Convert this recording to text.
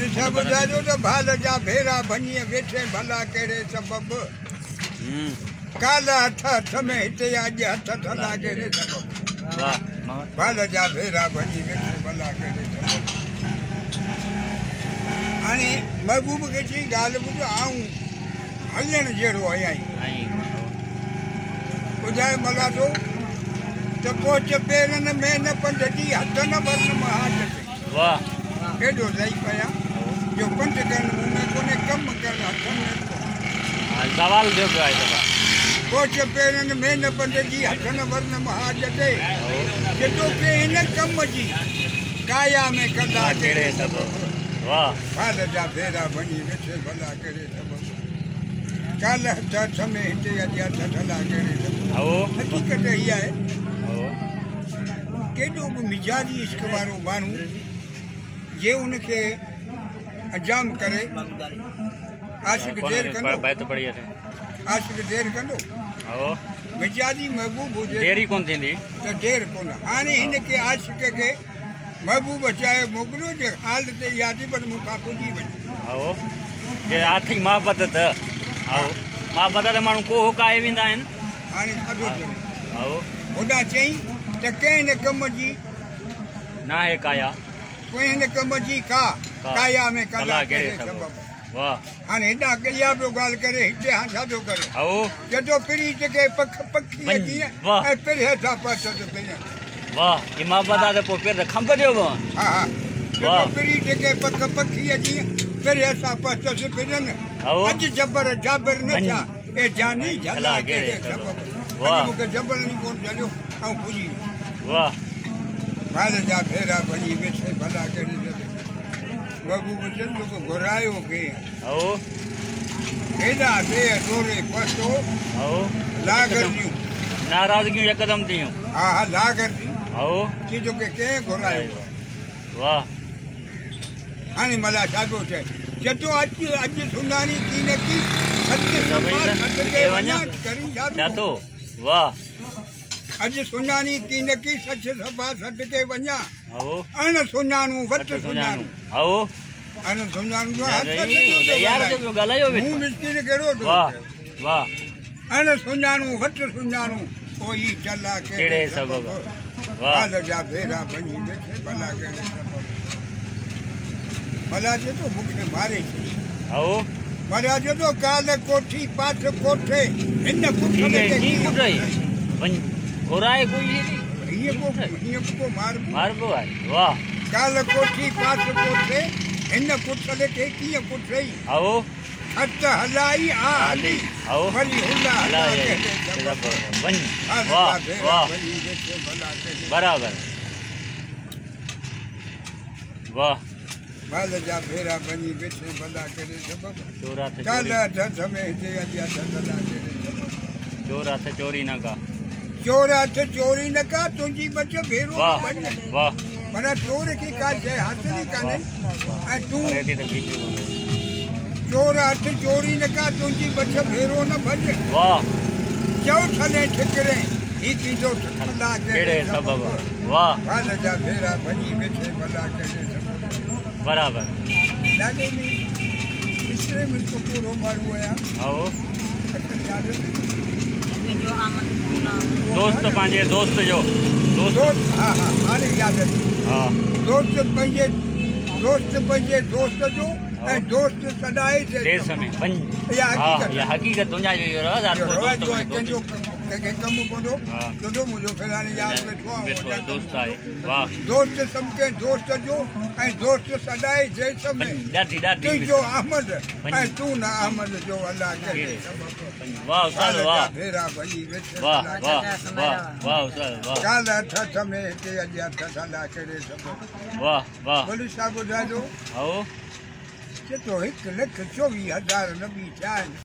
सब ॿुधाइजो त भाल जा भेरा भञीअ वेठे भला कहिड़े सबब काला हथ में हिते अॼु हथ थला कहिड़े सबब भाल जा भेरा भञी वेठे भला कहिड़े सबब हाणे महबूब खे चई ॻाल्हि ॿुध आऊं हलण जहिड़ो आहीं ॿुधाए मलाटो त पोच पेरनि में न पंध जी हथ न वरन महाज केॾो सही पिया जो पंध करणु मुंहुं में कोन्हे कमु करणु हथ में सवाल ॿियो पियो आहे पोच पेरनि में न पंध जी हथ न वरन महाज ते जेको के हिन कम जी काया में कंदा कहिड़े सबब भाल जा भेरा भञी वेठे भला कहिड़े सबब काल हथ में हिते अॼु हथ थला कहिड़े सबब हक़ीक़त इहा आहे केॾो बि मिजाजी इश्क वारो माण्हू जे उनखे अंजाम करे आशिक देर कंदो मिजाजी महबूब हुजे देरी कोन थींदी त देर कोन हाणे हिनखे आशिक खे महबूब चाहे मोकिलियो जे हाल ते यादि पर मूंखां पुॼी वञे आर्थिक मोहबत त मोहबत त माण्हू को हुकाए वेंदा आहिनि हाणे थधो थियो होॾां चई त कंहिं हिन कम जी न आहे काया कोई हिन कम जी काया में कला कहिड़े सबब हाणे हेॾां इहा पियो ॻाल्हि करे हिते हाणे छा पियो करे जॾो पिरी जेके पखी कीअं ऐं पिर हेठां पच वाह ही मोहबत आहे त पोइ पिर त खंभ ॾियो हा हा जॾो पिरी जेके पखी कीअं पिर हेठां पच पिरनि अॼु जबर जाबर न छा ए जानी झला कहिड़े सबब मूंखे जबर नहीं कोन झलियो ऐं पुॼी वाह भाल जा भेरा भञी वेठे भला कहिड़े महबूब चंद को घुरायो के हेॾा थे डोरे पसो लागर जूं नाराज़गियूं यकदम थियूं हा हा लागर थी जो के कंहिं घुरायो वाह हाणे मला छा पियो चए जॾो अॼु सुञाणी की न की वाह अॼु सुञाणी की न की सच सफ़ा सॾ के वञा अण सुञाणू वटि सुञाणू अण सुञाणू मुंहुं मिस्किन कहिड़ो अण सुञाणू वटि सुञाणू पोइ चला कहिड़े सबब भाल जा भेरा भञी वेठे भला कहिड़े सबब भला चए थो मूंखे मारे भला चए थो काल कोठी पाठ कोठे हिन घुराए कोई मारबो आहे वाह काल कोठी पाठ कोठे हिन पुछले के कीअं पुछई हथ हलाई आ हली वरी हुला बराबर वाह भाल जा भेरा भञी वेठे भला कहिड़े सबब काल हथ में हिते अॼु हथ थला कहिड़े सबब चोर हथ चोरी न का चोर हथ चोरी न का तुंहिंजी बच भेरो वाह माना चोर खे का शइ हासिल कान्हे ऐं तूं चोर हथ चोरी न का तुंहिंजी बच भेरो न भॼ वाह चओ छले ठिकरे ही थींदो थला कहिड़े सबब वाह भाल जा भेरा भञी वेठे भला कहिड़े सबब बराबर ॾाढे में पिछड़े में तो पूरो माण्हू आहियां दोस्त पंहिंजे दोस्त जो दोस्त हा हा हाणे यादि दोस्त पंहिंजे दोस्त जो ऐं दोस्त सदाए देश में इहा हक़ीक़त तुंहिंजा कंहिंजो कंहिंखे कमु पवंदो तुंहिंजो मुंहिंजो फलाणे यार वेठो आहे दोस्त आहे वाह दोस्त सम्झे दोस्त जो ऐं दोस्त सदाए देश में तुंहिंजो अहमद ऐं तूं न अहमद जो अलाह कहिड़े वाह उस्ताद वाह भेरा भञी वेठे वाह वाह वाह उस्ताद वाह काल हथ में हिते अॼु हथ थला कहिड़े सबब वाह वाह बोली छा ॿुधाइजो चए थो 1,24,000 नबी थिया आहिनि